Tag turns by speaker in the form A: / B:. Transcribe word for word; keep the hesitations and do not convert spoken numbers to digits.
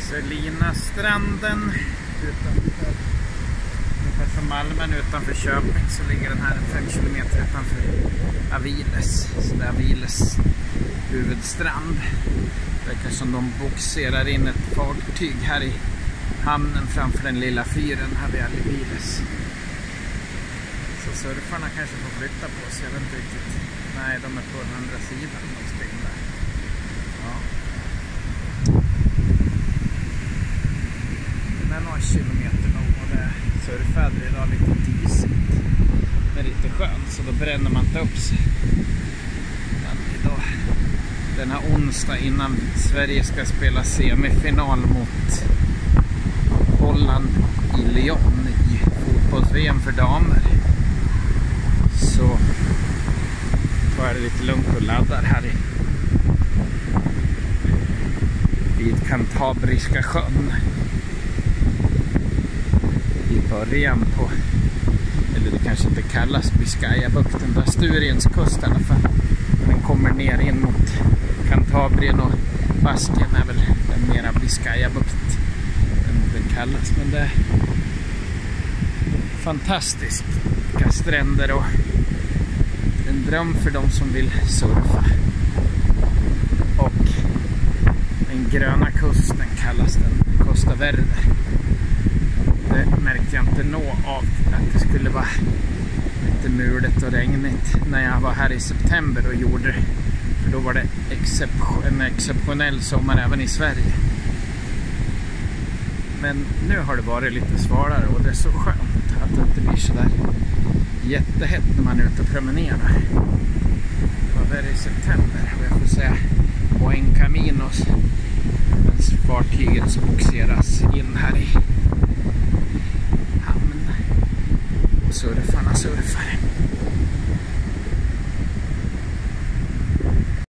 A: Selina-stranden utanför, ungefär som Malmen utanför Köping, så ligger den här fem kilometer utanför Aviles. Så det är Aviles huvudstrand. Det verkar som de boxerar in ett fartyg här i hamnen framför den lilla fyren här vid Aviles. Så surfarna kanske får flytta på sig, jag vet inte riktigt. Nej, de är på den andra sidan, de ska in där. Ja. Det är några kilometer nog och det är surfväder idag, lite disigt. Men lite skönt, så då bränner man inte upp sig. Men idag, den här onsdag innan Sverige ska spela semifinal mot Holland i Lyon i fotbolls-V M för damer, så tar det lite lugnt och laddar här i vid Cantabriska sjön i början på, eller det kanske inte kallas Biscayabukten, där Sturiens kust i alla fall. Den kommer ner in mot Cantabrien och Bastien är väl den mera Biscayabukt den kallas, men det är fantastiska stränder och en dröm för de som vill surfa. Och den gröna kusten kallas den, Costa Verde. Det märkte jag inte nå av att det skulle vara lite mulet och regnigt när jag var här i september och gjorde det. För då var det excep- en exceptionell sommar även i Sverige. Men nu har det varit lite svalare och det är så skönt att det inte blir så där jättehett när man är ute och promenerar. Det var väl i september och jag får säga Buen Caminos, medan fartyget boxeras in här i hamn och surfarna surfar.